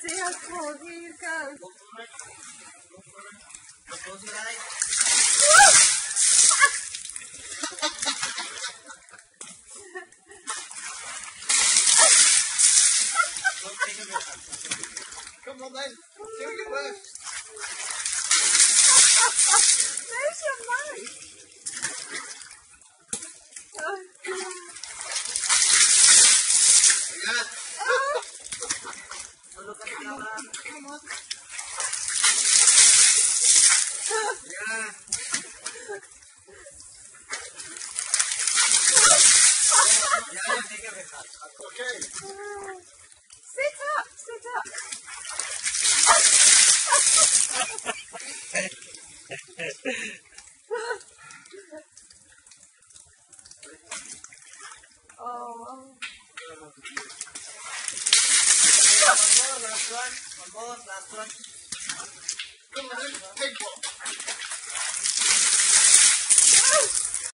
See how cool he goes. Come on then, do your best. There's your mouth. Yeah. Look at the camera. Come on. Yeah. Yeah, take a bit. Okay. Sit up, sit up. Oh. One more, last one. Come on, take one.